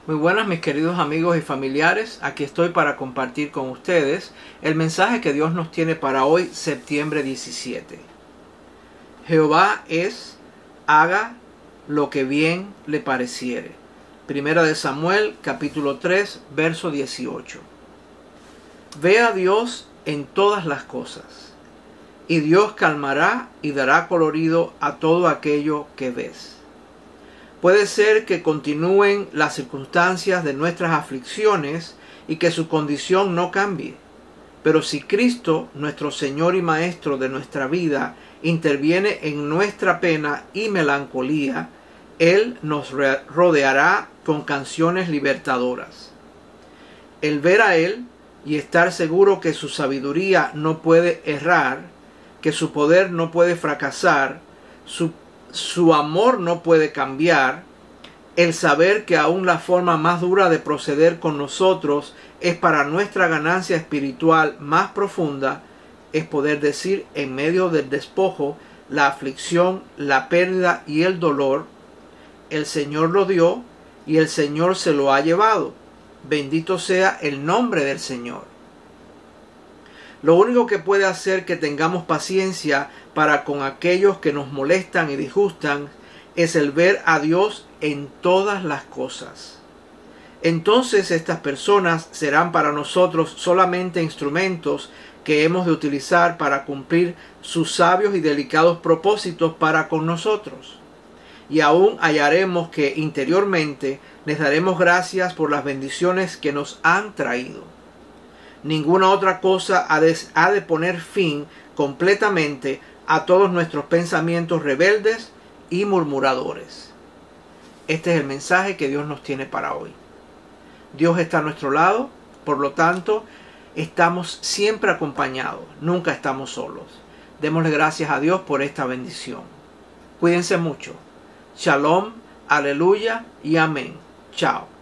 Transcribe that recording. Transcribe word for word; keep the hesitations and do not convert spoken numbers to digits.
Muy buenas mis queridos amigos y familiares, aquí estoy para compartir con ustedes el mensaje que Dios nos tiene para hoy, septiembre diecisiete. Jehová es, haga lo que bien le pareciere. Primera de Samuel, capítulo tres, verso dieciocho. Ve a Dios en todas las cosas, y Dios calmará y dará colorido a todo aquello que ves. Puede ser que continúen las circunstancias de nuestras aflicciones y que su condición no cambie. Pero si Cristo, nuestro Señor y Maestro de nuestra vida, interviene en nuestra pena y melancolía, Él nos rodeará con canciones libertadoras. El ver a Él y estar seguro que su sabiduría no puede errar, que su poder no puede fracasar, su Su amor no puede cambiar, el saber que aún la forma más dura de proceder con nosotros es para nuestra ganancia espiritual más profunda, es poder decir en medio del despojo, la aflicción, la pérdida y el dolor, el Señor lo dio y el Señor se lo ha llevado. Bendito sea el nombre del Señor. Lo único que puede hacer que tengamos paciencia para con aquellos que nos molestan y disgustan es el ver a Dios en todas las cosas. Entonces estas personas serán para nosotros solamente instrumentos que hemos de utilizar para cumplir sus sabios y delicados propósitos para con nosotros. Y aún hallaremos que interiormente les daremos gracias por las bendiciones que nos han traído. Ninguna otra cosa ha de, ha de poner fin completamente a todos nuestros pensamientos rebeldes y murmuradores. Este es el mensaje que Dios nos tiene para hoy. Dios está a nuestro lado, por lo tanto, estamos siempre acompañados, nunca estamos solos. Démosle gracias a Dios por esta bendición. Cuídense mucho. Shalom, aleluya y amén. Chao.